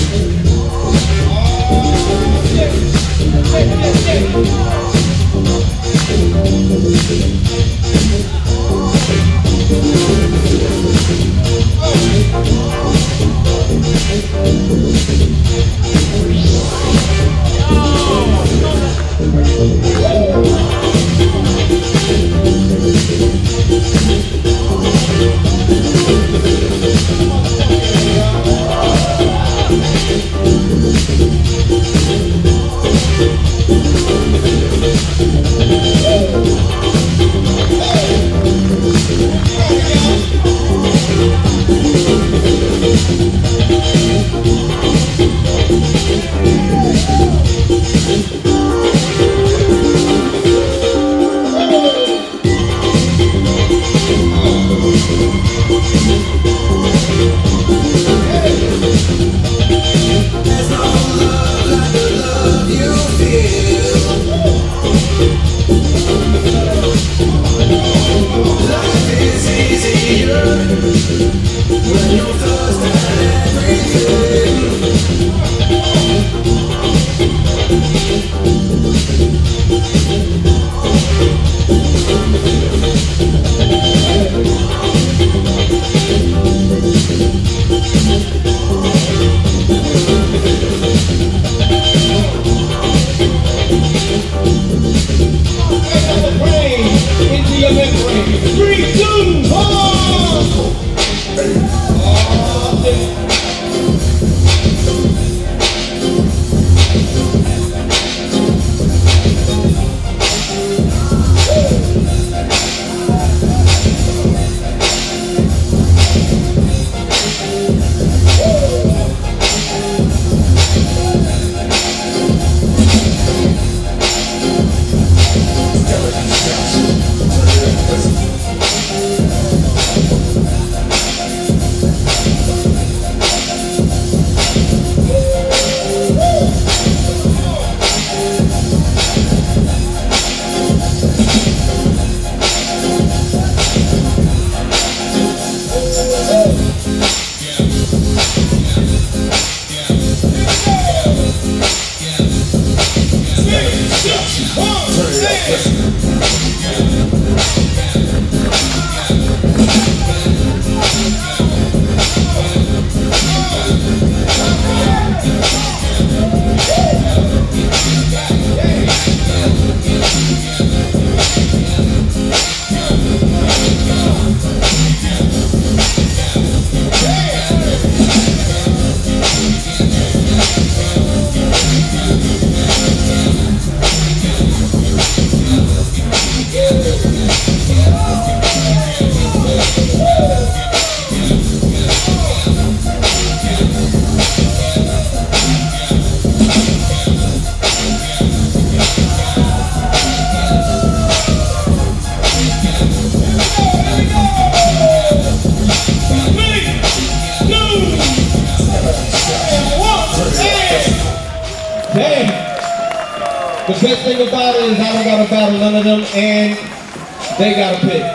The best thing about it is I don't got to battle none of them, and they got to pick.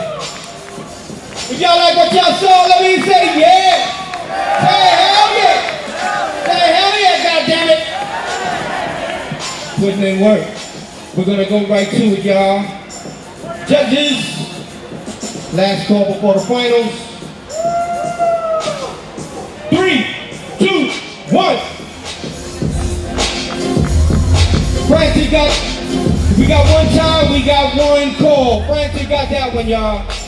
If y'all like what y'all saw, let me say yeah. Say hell yeah. Say hell yeah, goddammit. Putting in work. We're going to go right to it, y'all. Judges, last call before the finals. 3, 2, 1. Francie we got one time, we got one call. Francie got that one, y'all.